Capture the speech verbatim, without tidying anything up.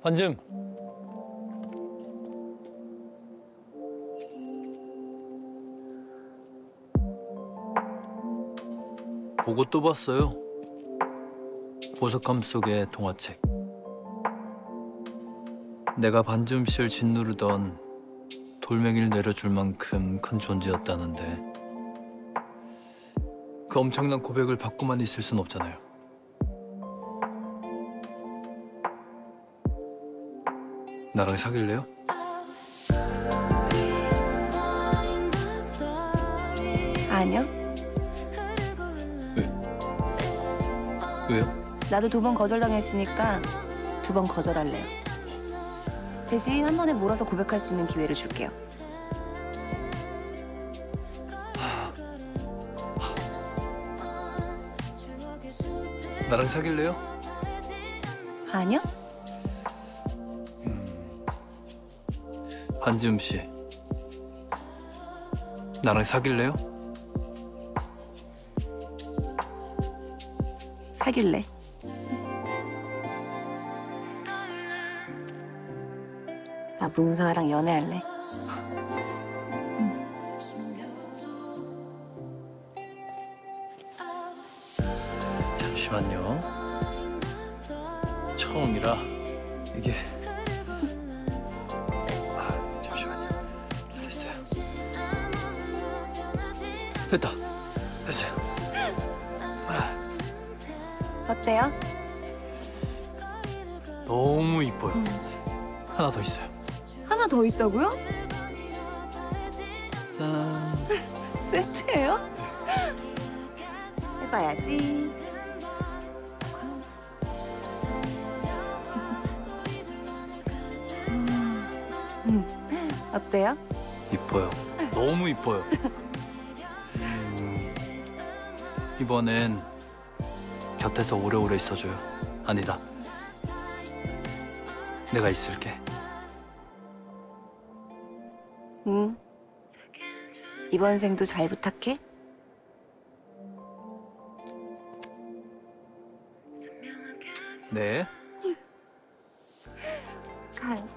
반쯤. 보고 또 봤어요. 보석함 속의 동화책. 내가 반지음 씨를 짓누르던 돌멩이를 내려줄 만큼 큰 존재였다는데 그 엄청난 고백을 받고만 있을 순 없잖아요. 나랑 사귈래요? 아니요. 왜? 왜요? 나도 두 번 거절당했으니까 두 번 거절할래요. 대신 한 번에 몰아서 고백할 수 있는 기회를 줄게요. 나랑 사귈래요? 아니요. 음... 반지음 씨, 나랑 사귈래요? 사귈래. 나 문서아랑 연애할래. 응. 잠시만요. 처음이라 이게... 아, 잠시만요. 됐어요. 됐다. 됐어요. 아. 어때요? 너무 이뻐요. 음. 하나 더 있어요. 하나 더 있다고요? 짠. 세트예요? 해봐야지. 음. 음. 어때요? 이뻐요. 너무 이뻐요. 음, 이번엔 곁에서 오래오래 있어줘요. 아니다. 내가 있을게. 응. 이번 생도 잘 부탁해. 네. 갈.